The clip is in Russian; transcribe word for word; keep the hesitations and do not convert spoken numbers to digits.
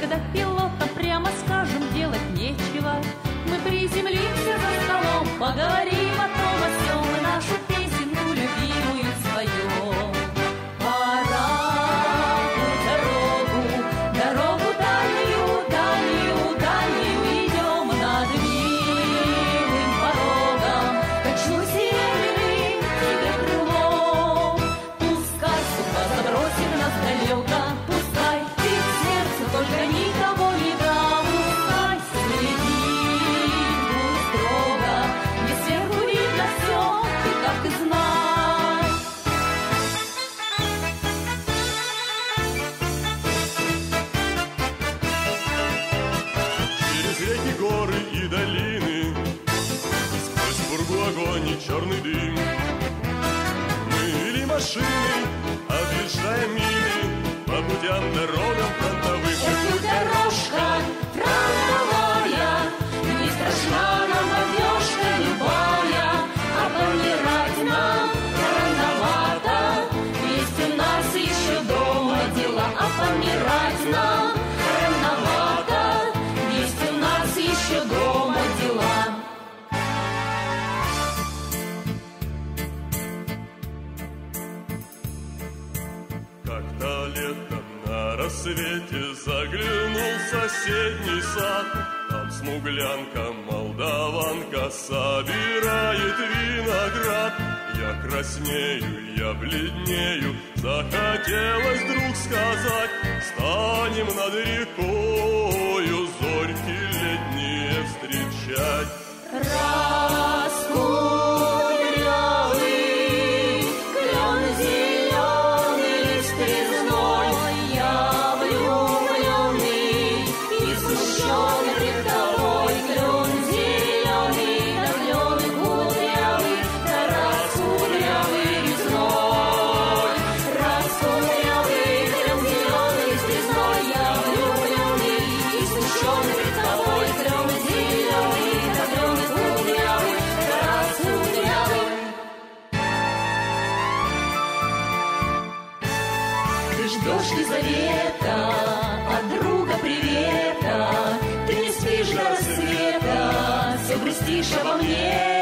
когда пилотам, прямо скажем, делать нечего. Мы приземлимся за столом, поговорим о том, о сём, и нашу песенку любимую споем. Пора в дорогу, дорогу дальнюю, дальнюю, дальнюю, идем над милым порогом, качну серебряным тебе крылом. Пускай судьба забросит нас далеко, пускай ты в сердце только никого не дам, пускай следит будет строго, не сверху видно все, ты так и знай. Через реки, горы и долины, сквозь пургу огонь и черный дым, мы или машины объезжаем мили по путям, дорогам фронтовым. Эта дорожка фронтовая, не страшна нам одежка любая, а помирать нам рановато, есть у нас еще дома дела, а помирать нам рановато, есть у нас еще дома дела. Как-то летом на рассвете заглянул в соседний сад. Там смуглянка, молдаванка собирает виноград. Я краснею, я бледнею, захотелось вдруг сказать: станем над рекою зорьки летние встречать. Раскудрявый клен зеленый, лист резной, я влюбленный и смущен пред тобой. Клен зеленый, да клен кудрявый, да раскудрявый резной. Раскудрявый клен зеленый, лист резной, я влюбленный и смущен пред тобой. Клен зеленый, да клен кудрявый, да раскудрявый. Ты ждешь Лизавета от друга привета, ты не спишь до рассвета, все грустишь обо мне.